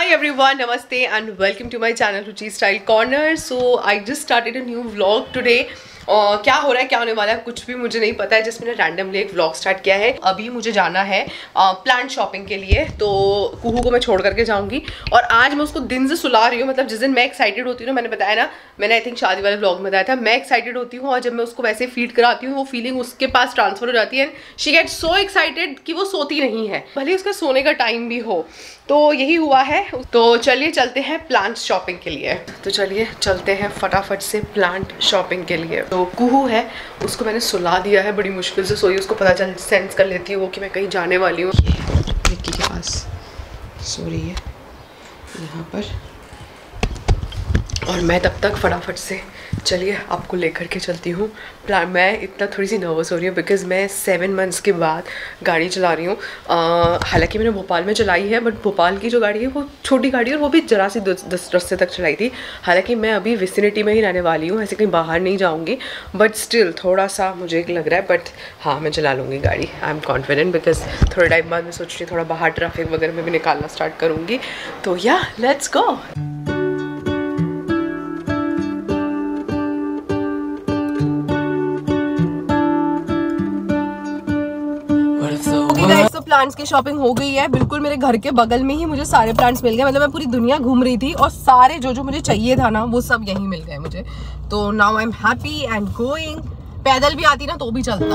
Hi everyone, namaste and welcome to my channel Ruchi Style Corner. So I just started a new vlog today. क्या हो रहा है, क्या होने वाला है, कुछ भी मुझे नहीं पता है. जस्ट मैंने रैंडमली एक व्लॉग स्टार्ट किया है. अभी मुझे जाना है प्लांट शॉपिंग के लिए, तो कुहू को मैं छोड़ करके जाऊंगी. और आज मैं उसको दिन से सुला रही हूँ. मतलब जिस दिन मैं एक्साइटेड होती हूँ ना, मैंने बताया ना, मैंने आई थिंक शादी वाले व्लॉग में बताया था, मैं एक्साइटेड होती हूँ और जब मैं उसको वैसे फीड कराती हूँ वो फीलिंग उसके पास ट्रांसफर हो जाती है. शी गेट सो एक्साइटेड कि वो सोती नहीं है, भले उसका सोने का टाइम भी हो. तो यही हुआ है. तो चलिए चलते हैं प्लांट शॉपिंग के लिए. तो चलिए चलते हैं फटाफट से प्लांट शॉपिंग के लिए. तो कुहू है, उसको मैंने सुला दिया है, बड़ी मुश्किल से सोई. उसको पता चल सेंस कर लेती है वो कि मैं कहीं जाने वाली हूँ. विक्की के पास सो रही है यहाँ पर, और मैं तब तक फटाफट से चलिए आपको लेकर के चलती हूँ प्लान. मैं इतना थोड़ी सी नर्वस हो रही हूँ बिकॉज़ मैं 7 मंथ्स के बाद गाड़ी चला रही हूँ. हालांकि मैंने भोपाल में चलाई है, बट भोपाल की जो गाड़ी है वो छोटी गाड़ी है और वो भी जरा सी 10 रास्ते तक चलाई थी. हालांकि मैं अभी विसिनिटी में ही रहने वाली हूँ, ऐसे कहीं बाहर नहीं जाऊँगी, बट स्टिल थोड़ा सा मुझे लग रहा है. बट हाँ, मैं चला लूँगी गाड़ी. आई एम कॉन्फिडेंट बिकॉज थोड़े टाइम बाद मैं सोच रही हूँ थोड़ा बाहर ट्रैफिक वगैरह में भी निकालना स्टार्ट करूँगी. तो या लेट्स गो. तो प्लांट्स की शॉपिंग हो गई है. बिल्कुल मेरे घर के बगल में ही मुझे सारे प्लांट्स मिल गए. मतलब मैं पूरी दुनिया घूम रही थी और सारे जो मुझे चाहिए था ना, वो सब यहीं मिल गए मुझे. तो now I am happy and going. पैदल भी आती ना तो भी चलता.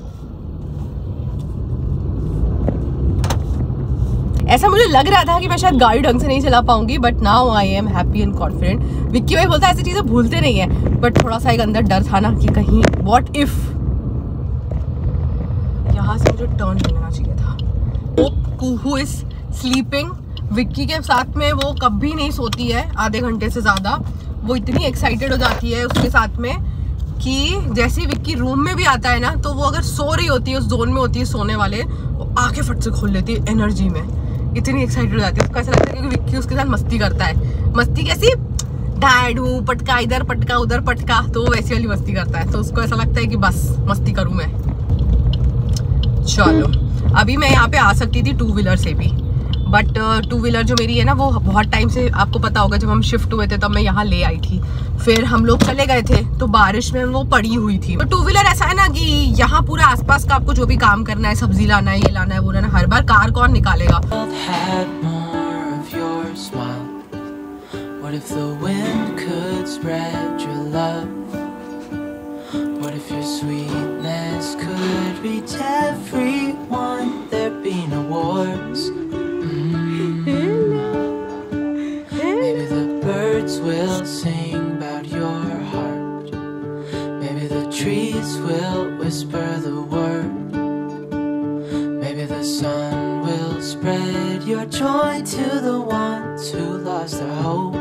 ऐसा मुझे लग रहा था कि मैं शायद गाड़ी ढंग से नहीं चला पाऊंगी, but now I am happy and confident. Vicky भाई बोलता है ऐसी चीजें भूलते नहीं है, बट थोड़ा सा एक अंदर डर था ना कि कहीं व्हाट इफ यहाँ से मुझे टर्न लेना चाहिए था. कुहू इज स्लीपिंग. विक्की के साथ में वो कभी नहीं सोती है आधे घंटे से ज़्यादा. वो इतनी एक्साइटेड हो जाती है उसके साथ में कि जैसे ही विक्की रूम में भी आता है ना, तो वो अगर सो रही होती है, उस जोन में होती है सोने वाले, वो आंखें फट से खोल लेती है एनर्जी में. इतनी एक्साइटेड हो जाती है. उसको ऐसा लगता है कि विक्की उसके साथ मस्ती करता है. मस्ती कैसी, डैडू पटका इधर पटका उधर पटका, तो वो वैसी वाली मस्ती करता है. तो उसको ऐसा लगता है कि बस मस्ती करूँ मैं. चलो, अभी मैं यहाँ पे आ सकती थी 2 व्हीलर से भी, बट 2 व्हीलर जो मेरी है ना, वो बहुत टाइम से, आपको पता होगा जब हम शिफ्ट हुए थे तब मैं यहाँ ले आई थी. फिर हम लोग चले गए थे तो बारिश में वो पड़ी हुई थी. तो 2 व्हीलर ऐसा है ना कि यहाँ पूरा आसपास का आपको जो भी काम करना है, सब्जी लाना है, ये लाना है, वो लाना है, हर बार कार कौन निकालेगा. What if your sweetness could reach everyone? There'd be no wars. Maybe the birds will sing about your heart. Maybe the trees will whisper the word. Maybe the sun will spread your joy to the ones who lost their hope.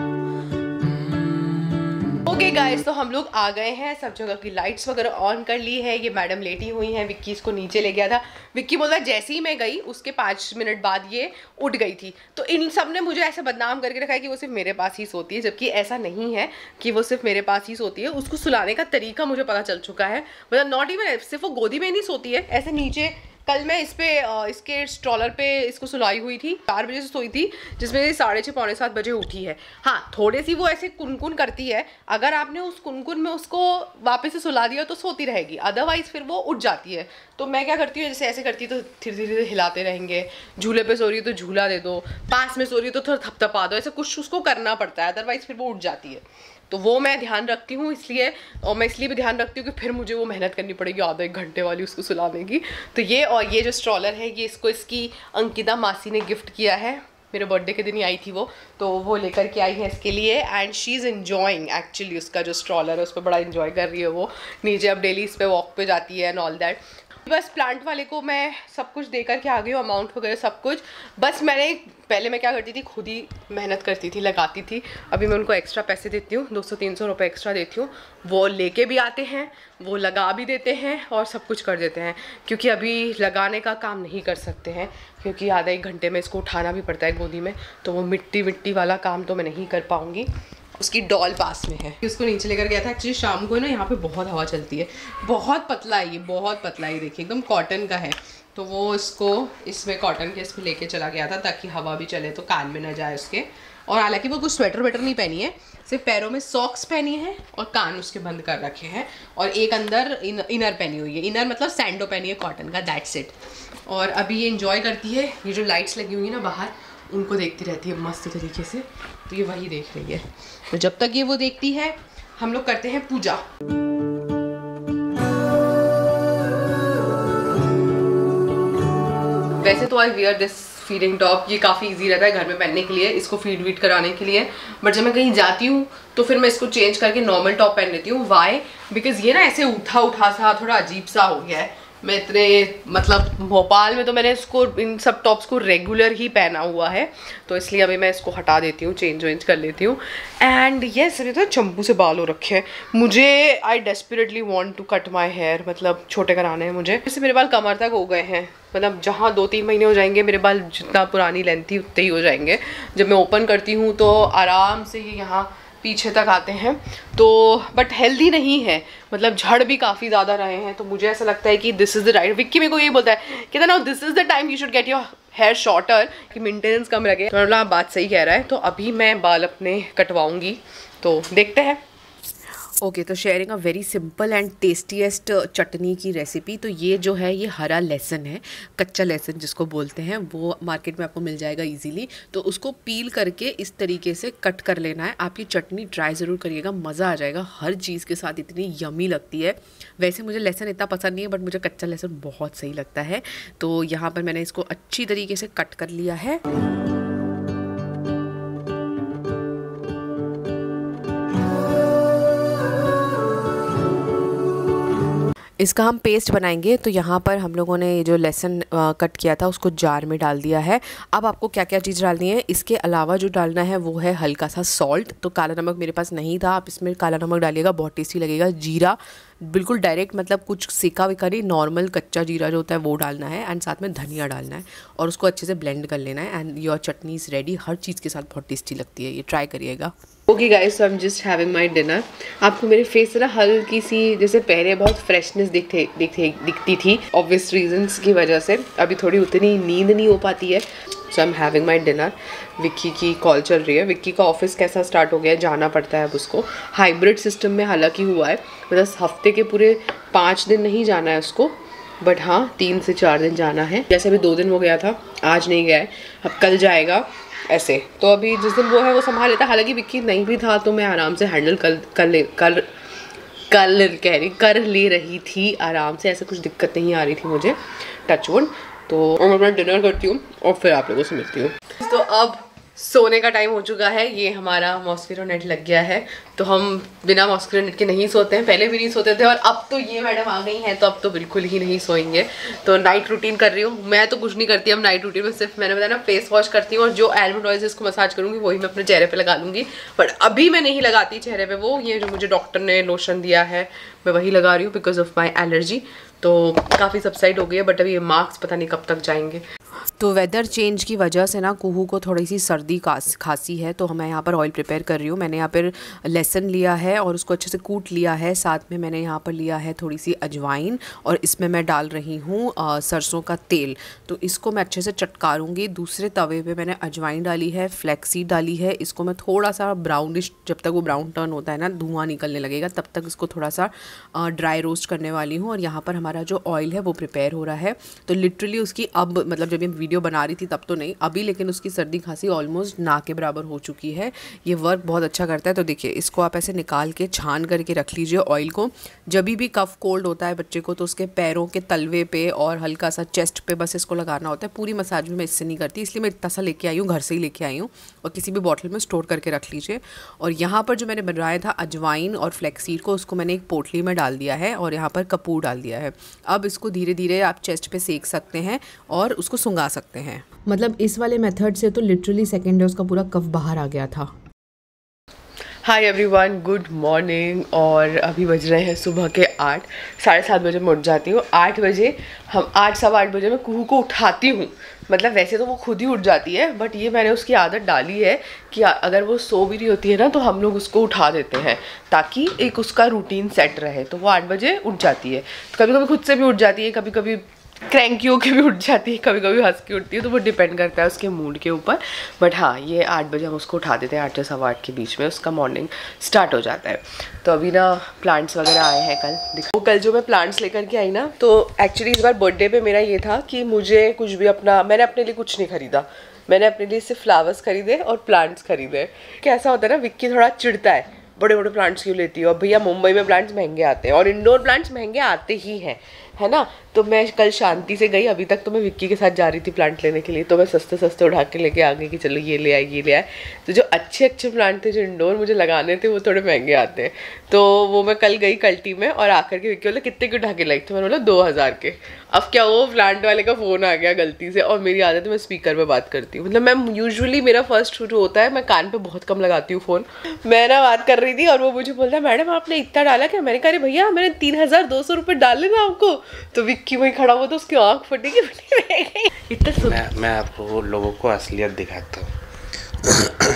Okay guys, तो हम लोग आ गए हैं. सब जगह की lights वगैरह on कर ली है. ये मैडम लेटी हुई हैं. विक्की इसको नीचे ले गया था. विक्की बोल रहा है जैसे ही मैं गई उसके 5 मिनट बाद ये उठ गई थी. तो इन सब ने मुझे ऐसे बदनाम करके रखा है कि वो सिर्फ मेरे पास ही सोती है, जबकि ऐसा नहीं है कि वो सिर्फ मेरे पास ही सोती है. उसको सुलाने का तरीका मुझे पता चल चुका है. मतलब नॉट इवन सिर्फ वो गोदी में नहीं सोती है, ऐसे नीचे. कल मैं इस पे इसके स्ट्रॉलर पे इसको सुलाई हुई थी. 4 बजे से सोई थी, जिसमें 6:30 पौने 7 बजे उठी है. हाँ, थोड़ी सी वो ऐसे कुनकुन करती है. अगर आपने उस कुनकुन में उसको वापस से सुला दिया तो सोती रहेगी, अदरवाइज फिर वो उठ जाती है. तो मैं क्या करती हूँ, जैसे ऐसे करती है तो धीरे धीरे हिलाते रहेंगे. झूले पे सो रही है तो झूला दे दो, पास में सो रही है तो थोड़ा थपथपा दो. ऐसे कुछ उसको करना पड़ता है, अदरवाइज फिर वो उठ जाती है. तो वो मैं ध्यान रखती हूँ इसलिए, और मैं इसलिए भी ध्यान रखती हूँ कि फिर मुझे वो मेहनत करनी पड़ेगी आधा 1 घंटे वाली उसको सुलाने की. तो ये, और ये जो स्ट्रॉलर है ये इसको इसकी अंकिता मासी ने गिफ्ट किया है. मेरे बर्थडे के दिन ही आई थी वो, तो वो लेकर के आई है इसके लिए. And she is enjoying actually. उसका जो स्ट्रॉलर है उस पर बड़ा इन्जॉय कर रही है वो. नीचे अब डेली इस पर वॉक पे जाती है एंड ऑल दैट. बस प्लांट वाले को मैं सब कुछ दे करके आ गई हूँ, अमाउंट वगैरह सब कुछ. बस मैंने पहले मैं क्या करती थी, खुद ही मेहनत करती थी, लगाती थी. अभी मैं उनको एक्स्ट्रा पैसे देती हूँ, 200-300 रुपये एक्स्ट्रा देती हूँ. वो लेके भी आते हैं, वो लगा भी देते हैं और सब कुछ कर देते हैं. क्योंकि अभी लगाने का काम नहीं कर सकते हैं, क्योंकि आधा 1 घंटे में इसको उठाना भी पड़ता है गोदी में. तो वो मिट्टी वाला काम तो मैं नहीं कर पाऊँगी. उसकी डॉल पास में है, उसको नीचे लेकर गया था। एक्चुअली शाम को ना यहाँ पे बहुत हवा चलती है, बहुत पतला है ये, बहुत पतला है, देखिए एकदम कॉटन का है। तो वो इसको इसमें कॉटन के इसमें लेके चला गया था ताकि हवा भी चले तो कान में ना जाए उसके। और हालांकि वो कुछ स्वेटर वेटर नहीं पहनी है, सिर्फ पैरों में सॉक्स पहनी है और कान उसके बंद कर रखे हैं, और एक अंदर इनर पहनी हुई है, इनर मतलब सैंडो पहनी है कॉटन का, दैट्स इट। और अभी ये इंजॉय करती है, ये जो लाइट्स लगी हुई है ना बाहर, उनको देखती रहती है मस्त तरीके से, तो ये वही देख रही है। तो जब तक ये वो देखती है हम लोग करते हैं पूजा। वैसे तो I wear this feeding top, ये काफ़ी इजी रहता है घर में पहनने के लिए, इसको फीड वीड कराने के लिए। बट जब मैं कहीं जाती हूँ तो फिर मैं इसको चेंज करके नॉर्मल टॉप पहन लेती हूँ। वाई? बिकॉज ये ना ऐसे उठा उठा सा थोड़ा अजीब सा हो गया है। मैं इतने मतलब भोपाल में तो मैंने इसको इन सब टॉप्स को रेगुलर ही पहना हुआ है, तो इसलिए अभी मैं इसको हटा देती हूँ, चेंज वेंज कर लेती हूँ। एंड येस, ये तो चंपू से बाल हो रखे हैं मुझे। I desperately want to cut my hair, मतलब छोटे कराने हैं मुझे। जैसे मेरे बाल कमर तक हो गए हैं, मतलब जहाँ 2-3 महीने हो जाएंगे मेरे बाल जितना पुरानी लेंथ थी उतने ही हो जाएंगे। जब मैं ओपन करती हूँ तो आराम से ये यहाँ पीछे तक आते हैं, तो बट हेल्दी नहीं है, मतलब झड़ भी काफ़ी ज़्यादा रहे हैं। तो मुझे ऐसा लगता है कि this is the right, Vicky मेरे को यही बोलता है कि ना this is the time you should get your hair shorter, कि मेंटेनेंस कम लगे। तो आप बात सही कह रहा है, तो अभी मैं बाल अपने कटवाऊँगी, तो देखते हैं। ओके, तो sharing a very simple and tastiest chutney की रेसिपी। तो ये जो है ये हरा लहसुन है, कच्चा लहसुन जिसको बोलते हैं, वो मार्केट में आपको मिल जाएगा इजीली। तो उसको पील करके इस तरीके से कट कर लेना है। आप ये चटनी ट्राई ज़रूर करिएगा, मज़ा आ जाएगा, हर चीज़ के साथ इतनी यमी लगती है। वैसे मुझे लहसुन इतना पसंद नहीं है, बट मुझे कच्चा लहसुन बहुत सही लगता है। तो यहाँ पर मैंने इसको अच्छी तरीके से कट कर लिया है। इसका हम पेस्ट बनाएंगे। तो यहाँ पर हम लोगों ने ये जो लहसुन कट किया था उसको जार में डाल दिया है। अब आपको क्या क्या चीज़ डालनी है, इसके अलावा जो डालना है वो है हल्का सा सॉल्ट। तो काला नमक मेरे पास नहीं था, आप इसमें काला नमक डालिएगा, बहुत टेस्टी लगेगा। जीरा बिल्कुल डायरेक्ट, मतलब कुछ सेका वेका नहीं, नॉर्मल कच्चा जीरा जो होता है वो डालना है। एंड साथ में धनिया डालना है और उसको अच्छे से ब्लेंड कर लेना है। And your chutney is ready. हर चीज़ के साथ बहुत टेस्टी लगती है, ये ट्राई करिएगा। Okay guys, so I am just having my dinner. आपको मेरे फेस से ना हल्की सी, जैसे पहले बहुत फ्रेशनेस दिखती थी, ऑब्वियस रीजंस की वजह से अभी थोड़ी उतनी नींद नहीं हो पाती है। So I am having my dinner. Vicky की कॉल चल रही है। विक्की का ऑफिस कैसा स्टार्ट हो गया है, जाना पड़ता है अब उसको। हाइब्रिड सिस्टम में हालांकि हुआ है, मतलब हफ्ते के पूरे 5 दिन नहीं जाना है उसको, बट हाँ 3 से 4 दिन जाना है। जैसे अभी 2 दिन हो गया था, आज नहीं गया है, अब कल जाएगा ऐसे। तो अभी जिस दिन वो है वो संभाल लेता। हालांकि विक्की नहीं भी था तो मैं आराम से हैंडल कर ले रही थी आराम से, ऐसे कुछ दिक्कत नहीं आ रही थी मुझे, टच वुड। तो मैं अपना डिनर करती हूँ और फिर आप लोगों से मिलती हूँ। तो अब सोने का टाइम हो चुका है। ये हमारा मॉस्किटो नेट लग गया है, तो हम बिना मॉस्किटो नेट के नहीं सोते हैं, पहले भी नहीं सोते थे, और अब तो ये मैडम आ गई हैं तो अब तो बिल्कुल ही नहीं सोएंगे। तो नाइट रूटीन कर रही हूँ मैं, तो कुछ नहीं करती अब नाइट रूटीन में, सिर्फ मैंने बताया ना फेस वॉश करती हूँ, और जो आलमंड ऑयल से इसको मसाज करूँगी वही मैं अपने चेहरे पर लगा लूँगी। बट अभी मैं नहीं लगाती चेहरे पर वो, ये जो मुझे डॉक्टर ने लोशन दिया है मैं वही लगा रही हूँ बिकॉज ऑफ माई एलर्जी। तो काफ़ी सबसाइड हो गई है, बट अभी ये मार्क्स पता नहीं कब तक जाएंगे। तो वेदर चेंज की वजह से ना कुहू को थोड़ी सी सर्दी खांसी है, तो मैं यहाँ पर ऑयल प्रिपेयर कर रही हूँ। मैंने यहाँ पर लहसुन लिया है और उसको अच्छे से कूट लिया है, साथ में मैंने यहाँ पर लिया है थोड़ी सी अजवाइन, और इसमें मैं डाल रही हूँ सरसों का तेल। तो इसको मैं अच्छे से चटकारूँगी। दूसरे तवे पे मैंने अजवाइन डाली है, फ्लैक्सीड डाली है। इसको मैं थोड़ा सा ब्राउनिश, जब तक वो ब्राउन टर्न होता है ना, धुआं निकलने लगेगा, तब तक इसको थोड़ा सा ड्राई रोस्ट करने वाली हूँ। और यहाँ पर हमारा जो ऑयल है वो प्रिपेयर हो रहा है। तो लिटरली उसकी अब, मतलब जब ये वीडियो बना रही थी तब तो नहीं, अभी लेकिन उसकी सर्दी खांसी ऑलमोस्ट ना के बराबर हो चुकी है। ये वर्क बहुत अच्छा करता है। तो देखिए, इसको आप ऐसे निकाल के छान करके रख लीजिए ऑयल को। जब भी कफ कोल्ड होता है बच्चे को तो उसके पैरों के तलवे पे और हल्का सा चेस्ट पे बस इसको लगाना होता है। पूरी मसाज भी मैं इससे नहीं करती, इसलिए मैं इतना सा लेके आई हूँ, घर से ही लेके आई हूँ, और किसी भी बॉटल में स्टोर करके रख लीजिए। और यहाँ पर जो मैंने बनाया था अजवाइन और फ्लैक्सीड को, उसको मैंने एक पोटली में डाल दिया है और यहाँ पर कपूर डाल दिया है। अब इसको धीरे धीरे आप चेस्ट पे सेक सकते हैं और उसको सुंगा सकते हैं। मतलब इस वाले मेथड से तो लिटरली सेकेंड डे उसका पूरा कफ बाहर आ गया था। Hi everyone, good morning. और अभी बज रहे हैं सुबह के 8, 7:30 बजे मैं उठ जाती हूँ। 8 बजे 8 सवा 8 बजे मैं कुहू को उठाती हूँ। मतलब वैसे तो वो खुद ही उठ जाती है, बट ये मैंने उसकी आदत डाली है कि अगर वो सो भी रही होती है ना तो हम लोग उसको उठा देते हैं ताकि एक उसका रूटीन सेट रहे। तो वो 8 बजे उठ जाती है। तो कभी कभी खुद से भी उठ जाती है, कभी कभी क्रैंकी होके भी उठ जाती है, कभी कभी हंस के उठती है। तो वो डिपेंड करता है उसके मूड के ऊपर। बट हाँ, ये 8 बजे हम उसको उठा देते हैं। 8 से सवा 8 के बीच में उसका मॉर्निंग स्टार्ट हो जाता है। तो अभी ना प्लांट्स वगैरह आए हैं कल। देखो कल जो मैं प्लांट्स लेकर के आई ना, तो एक्चुअली इस बार बर्थडे पे मेरा ये था कि मुझे कुछ भी मैंने अपने लिए कुछ नहीं खरीदा। मैंने अपने लिए सिर्फ फ्लावर्स खरीदे और प्लांट्स खरीदे। कैसा होता है ना, विक्की थोड़ा चिढ़ता है, बड़े बड़े प्लांट्स क्यों लेती हो। अब भैया मुंबई में प्लांट्स महंगे आते हैं और इंडोर प्लांट्स महंगे आते ही हैं, है ना। तो मैं कल शांति से गई। अभी तक तो मैं विक्की के साथ जा रही थी प्लांट लेने के लिए, तो मैं सस्ते सस्ते उठा के लेके आ गई कि चलो ये ले आए ये ले आए। तो जो अच्छे अच्छे प्लांट थे जो इंडोर मुझे लगाने थे वो थोड़े महंगे आते हैं। तो वो मैं कल गई कल्टी में और आकर के विक्की बोले कितने के उठा के लाई? तो मैंने बोला 2000 के। अब क्या, वो प्लांट वाले का फ़ोन आ गया गलती से। और मेरी आदत है मैं स्पीकर पे बात करती हूँ। मतलब मैं यूजुअली मेरा फर्स्ट शुरू होता है, मैं कान पे बहुत कम लगाती हूँ फ़ोन। मैं ना बात कर रही थी और वो मुझे बोल रहा है मैडम आपने इतना डाला क्या? मैंने कहा अरे भैया मैंने 3200 रुपये डाले ना आपको। तो विक्की वहीं खड़ा हुआ तो उसकी आँख फटेगी इतना। मैं आपको लोगों को असलियत दिखाता हूँ।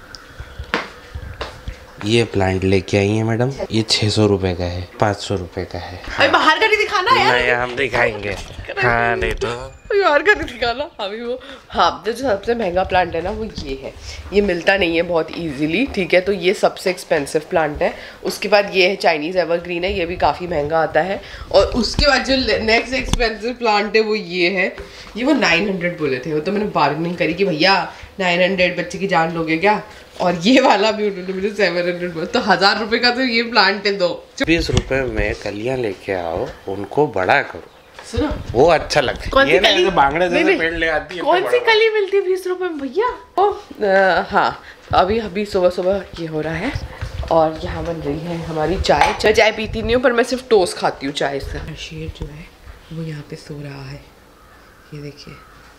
ये प्लांट लेके आई है मैडम, ये 600 रुपए का है, 500 रुपए का है। अरे बाहर का नहीं दिखाना यार। नहीं हम दिखाएंगे। हाँ नहीं तो बाहर का नहीं दिखाना अभी वो। हाँ, जो सबसे महंगा प्लांट है ना वो ये है। ये मिलता नहीं है बहुत इजीली, ठीक है। तो ये सबसे एक्सपेंसिव प्लांट है। उसके बाद ये है चाइनीज़ एवरग्रीन है, ये भी काफ़ी महंगा आता है। और उसके बाद जो नेक्स्ट एक्सपेंसिव प्लांट है वो ये है। ये वो 900 बोले थे, वो तो मैंने बार्गेनिंग करी कि भैया 900 बच्चे की जान लोगे क्या? और ये वाला भी उन्होंने मुझे 700 बोला। तो 1000 रुपये का तो ये प्लांट है। 20 रुपए में कलियां लेके आओ, उनको बड़ा करो, सुनो वो अच्छा लगता है। कौन सी कली? बांगड़े जैसे पेड़ ले आती है। कौन सी कली मिलती है 20 रुपए में भैया? हाँ, अभी सुबह सुबह ये हो रहा है और यहाँ बन रही है हमारी चाय। चाय पीती नहीं हूँ पर मैं सिर्फ टोस्ट खाती हूँ चाय से। शेर जो है वो यहाँ पे सो रहा है, ये देखिए।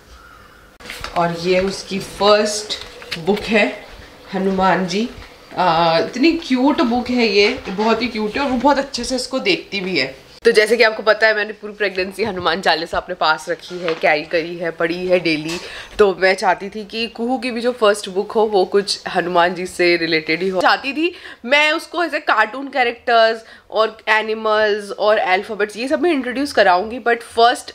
और ये उसकी फर्स्ट बुक है, हनुमान जी। इतनी क्यूट बुक है ये, बहुत ही क्यूट है और वो बहुत अच्छे से इसको देखती भी है। तो जैसे कि आपको पता है मैंने पूरी प्रेगनेंसी हनुमान चालीसा अपने पास रखी है, कैरी करी है, पढ़ी है डेली। तो मैं चाहती थी कि कुहू की भी जो फर्स्ट बुक हो वो कुछ हनुमान जी से रिलेटेड ही हो। चाहती थी मैं उसको ऐसे कार्टून कैरेक्टर्स और एनिमल्स और अल्फ़ाबेट्स ये सब में इंट्रोड्यूस कराऊंगी, बट फर्स्ट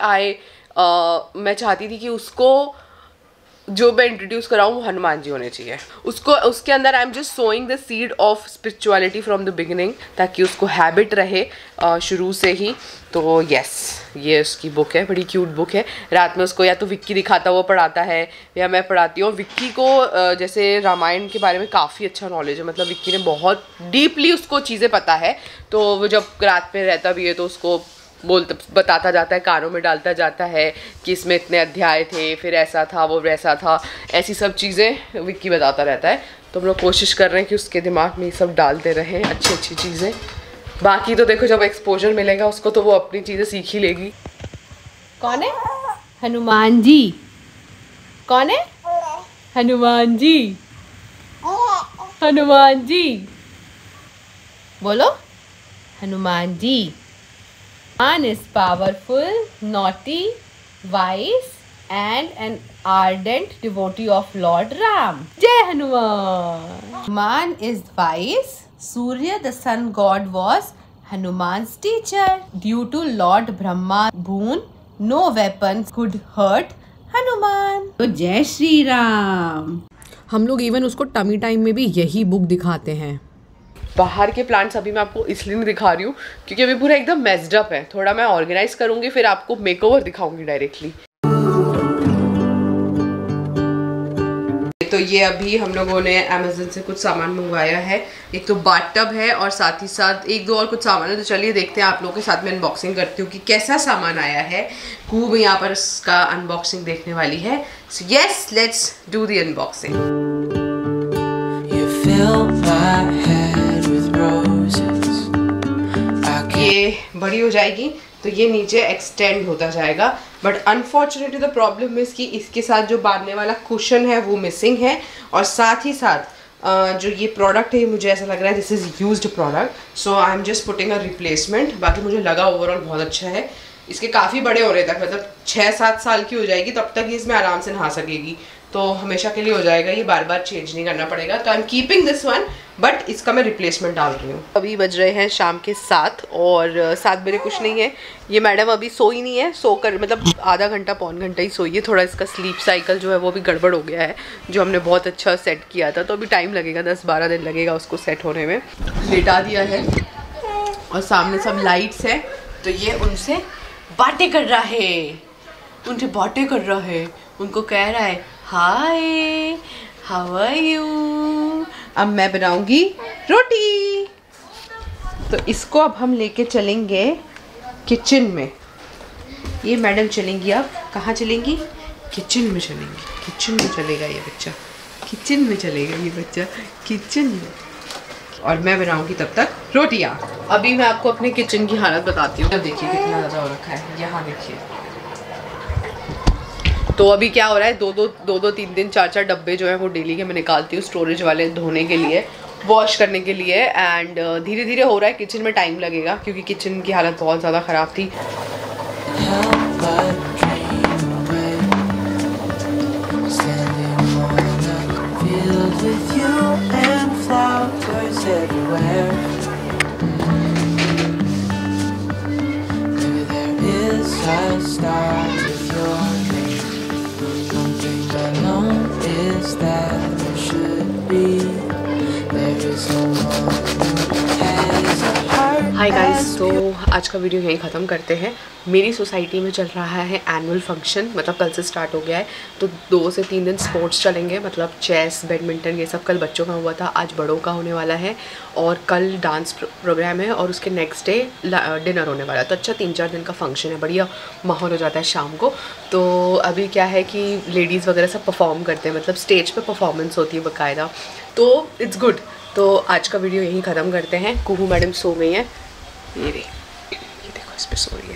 मैं चाहती थी कि उसको जो मैं इंट्रोड्यूस कराऊँ वो हनुमान जी होने चाहिए। उसके अंदर I am just sowing the seed of spirituality from the beginning, ताकि उसको हैबिट रहे शुरू से ही। तो यस, ये उसकी बुक है, बड़ी क्यूट बुक है। रात में उसको या तो विक्की दिखाता हुआ पढ़ाता है या मैं पढ़ाती हूँ। विक्की को जैसे रामायण के बारे में काफ़ी अच्छा नॉलेज है, मतलब विक्की ने बहुत डीपली उसको चीज़ें पता है। तो वो जब रात में रहता भी है तो उसको बताता जाता है, कानों में डालता जाता है कि इसमें इतने अध्याय थे, फिर ऐसा था वो वैसा था, ऐसी सब चीज़ें विक्की बताता रहता है। तो हम लोग कोशिश कर रहे हैं कि उसके दिमाग में ये सब डालते रहें, अच्छी अच्छी चीज़ें। बाकी तो देखो जब एक्सपोजर मिलेगा उसको तो वो अपनी चीज़ें सीख ही लेगी। कौन है? हनुमान जी। कौन है? हनुमान जी। हनुमान जी बोलो, Hanuman ji. Hanuman is powerful, naughty, wise and an ardent devotee of Lord Ram. Jai Hanuman! Hanuman is wise. Surya, the sun god, was Hanuman's teacher. Due to Lord Brahma's boon, no weapons could hurt Hanuman. तो जय श्री राम। हम लोग even उसको tummy time में भी यही book दिखाते हैं। बाहर के प्लांट्स अभी मैं आपको इसलिए नहीं दिखा रही हूँ क्योंकि अभी पूरा एकदम मेस्ड अप है। थोड़ा मैं ऑर्गेनाइज करूँगी फिर आपको मेकओवर दिखाऊंगी डायरेक्टली। तो ये अभी हम लोगों ने अमेज़न से कुछ सामान मंगवाया है। एक तो बाथटब है और साथ ही साथ एक दो और कुछ सामान है। तो चलिए देखते हैं, आप लोगों के साथ में अनबॉक्सिंग करती हूँ कि कैसा सामान आया है। खूब यहाँ पर इसका अनबॉक्सिंग देखने वाली है। So yes, let's do the unboxing. ये बड़ी हो जाएगी तो ये नीचे एक्सटेंड होता जाएगा, बट अनफॉर्चुनेटली द प्रॉब्लम है इसकी, इसके साथ जो बांधने वाला कुशन है वो मिसिंग है और साथ ही साथ जो ये प्रोडक्ट है मुझे ऐसा लग रहा है this is used product, so I am just putting a replacement. बाकी मुझे लगा ओवरऑल बहुत अच्छा है। इसके काफ़ी बड़े होने तक, मतलब 6-7 साल की हो जाएगी तब तक ये इसमें आराम से नहा सकेगी, तो हमेशा के लिए हो जाएगा, ये बार बार चेंज नहीं करना पड़ेगा। तो I am keeping this one, but इसका मैं रिप्लेसमेंट डाल रही हूँ। अभी बज रहे हैं शाम के 7 और 7 बजे कुछ नहीं है। ये मैडम अभी सोई नहीं है, सोकर मतलब आधा घंटा पौन घंटा ही सोई है। थोड़ा इसका स्लीप साइकिल जो है वो भी गड़बड़ हो गया है, जो हमने बहुत अच्छा सेट किया था, तो अभी टाइम लगेगा, 10-12 दिन लगेगा उसको सेट होने में। लेटा दिया है और सामने सब लाइट्स है, तो ये उनसे बातें कर रहा है, उनसे बातें कर रहा है, उनको कह रहा है हाय हाउ आर यू। अब मैं बनाऊंगी रोटी, तो इसको अब हम लेके चलेंगे किचन में। ये मैडम चलेंगी, अब कहाँ चलेंगी? किचन में चलेंगी। किचन में चलेगा ये बच्चा, किचन में चलेगा ये बच्चा, किचन में। और मैं बनाऊंगी तब तक रोटियाँ। अभी मैं आपको अपने किचन की हालत बताती हूँ। देखिए कितना ज़्यादा हो रखा है, यहाँ देखिए। तो अभी क्या हो रहा है, 2-3 दिन 4 डब्बे जो है वो डेली के मैं निकालती हूँ स्टोरेज वाले, धोने के लिए, वॉश करने के लिए। एंड धीरे धीरे हो रहा है। किचन में टाइम लगेगा क्योंकि किचन की हालत बहुत ज़्यादा ख़राब थी। हाय गाइस, तो आज का वीडियो यहीं ख़त्म करते हैं। मेरी सोसाइटी में चल रहा है एनुअल फंक्शन, मतलब कल से स्टार्ट हो गया है, तो 2 से 3 दिन स्पोर्ट्स चलेंगे, मतलब चेस, बैडमिंटन, ये सब। कल बच्चों का हुआ था, आज बड़ों का होने वाला है, और कल डांस प्रोग्राम है, और उसके नेक्स्ट डे डिनर होने वाला है। तो अच्छा 3-4 दिन का फंक्शन है, बढ़िया माहौल हो जाता है शाम को। तो अभी क्या है कि लेडीज़ वगैरह सब परफॉर्म करते हैं, मतलब स्टेज पर परफॉर्मेंस होती है बाकायदा, तो इट्स गुड। तो आज का वीडियो यहीं ख़त्म करते हैं। कुहू मैडम सो गई हैं, ये देखो इस पे सो रही है,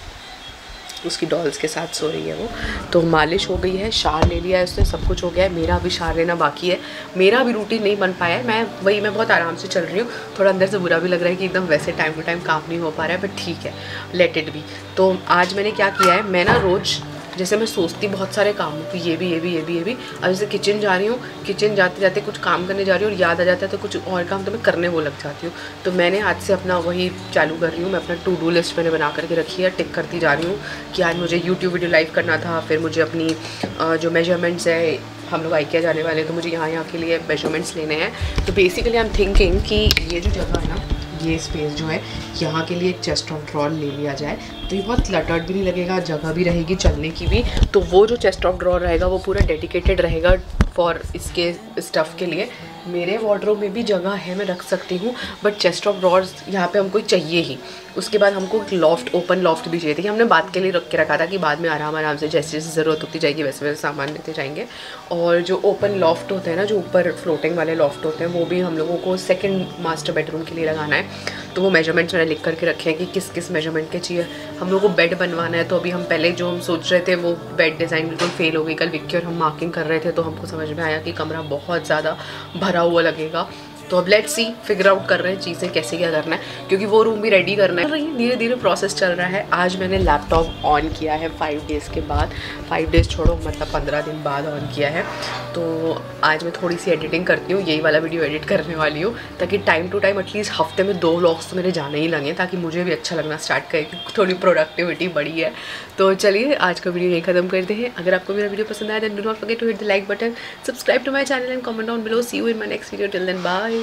उसकी डॉल्स के साथ सो रही है वो। तो मालिश हो गई है, शार ले लिया है उसने, सब कुछ हो गया है। मेरा अभी शार लेना बाकी है, मेरा भी रूटीन नहीं बन पाया है। मैं बहुत आराम से चल रही हूँ। थोड़ा अंदर से बुरा भी लग रहा है कि एकदम वैसे टाइम टू टाइम काम नहीं हो पा रहा है, बट ठीक है, लेट इट बी। तो आज मैंने क्या किया है, मैं ना रोज़ जैसे मैं सोचती बहुत सारे काम कि ये भी अब जैसे किचन जा रही हूँ, किचन जाते जाते कुछ काम करने जा रही हूँ और याद आ जाता है तो कुछ और काम तो मैं करने वो लग जाती हूँ। तो मैंने आज से अपना वही चालू कर रही हूँ। मैं अपना टू डू लिस्ट मैंने बना करके रखी है, टिक करती जा रही हूँ कि आज मुझे यूट्यूब वीडियो लाइव करना था, फिर मुझे अपनी जो मेजरमेंट्स है, हम लोग आइकिया जाने वाले, तो मुझे यहाँ के लिए मेजरमेंट्स लेने हैं। तो बेसिकली आई एम थिंकिंग कि ये जो जगह है ना, ये स्पेस जो है, यहाँ के लिए एक चेस्ट ऑफ ड्रॉर ले लिया जाए, तो ये बहुत क्लटर्ड भी नहीं लगेगा, जगह भी रहेगी चलने की भी। तो वो जो चेस्ट ऑफ ड्रॉर रहेगा वो पूरा डेडिकेटेड रहेगा फॉर इसके स्टफ़ के लिए। मेरे वार्डरोब में भी जगह है, मैं रख सकती हूँ, बट चेस्ट ऑफ ड्रॉर्स यहाँ पे हमको चाहिए ही। उसके बाद हमको एक लॉफ्ट, ओपन लॉफ्ट भी चाहिए था, कि हमने बात के लिए रख के रखा था कि बाद में आराम से जैसे जैसे ज़रूरत होती जाएगी वैसे वैसे सामान लेते जाएंगे। और जो ओपन लॉफ्ट होते हैं ना, जो ऊपर फ्लोटिंग वाले लॉफ्ट होते हैं, वो भी हम लोगों को सेकेंड मास्टर बेडरूम के लिए लगाना है। तो वो मेजरमेंट्स मैंने लिख करके रखे हैं कि किस किस मेजरमेंट के चाहिए। हम लोग को बेड बनवाना है, तो अभी हम पहले जो हम सोच रहे थे वो बेड डिज़ाइन बिल्कुल फेल हो गई। कल विक्की और हम मार्किंग कर रहे थे, तो हमको समझ में आया कि कमरा बहुत ज़्यादा भरा हुआ लगेगा। तो अब लेट्स सी, फिगर आउट कर रहे हैं चीज़ें कैसे क्या करना है, क्योंकि वो रूम भी रेडी करना है। धीरे धीरे प्रोसेस चल रहा है। आज मैंने लैपटॉप ऑन किया है 5 डेज़ के बाद, 5 डेज़ छोड़ो मतलब 15 दिन बाद ऑन किया है। तो आज मैं थोड़ी सी एडिटिंग करती हूँ, यही वाला वीडियो एडिट करने वाली हूँ, ताकि टाइम टू टाइम एटलीस्ट हफ्ते में 2 व्लॉग्स तो मेरे जाने ही लगे, ताकि मुझे भी अच्छा लगना स्टार्ट करे कि थोड़ी प्रोडक्टिविटी बढ़ी है। तो चलिए आज का वीडियो यही खत्म करते हैं। अगर आपको मेरा वीडियो पसंद आया then do not forget to hit the like button, subscribe to my channel and comment down below. See you in my next video, till then bye.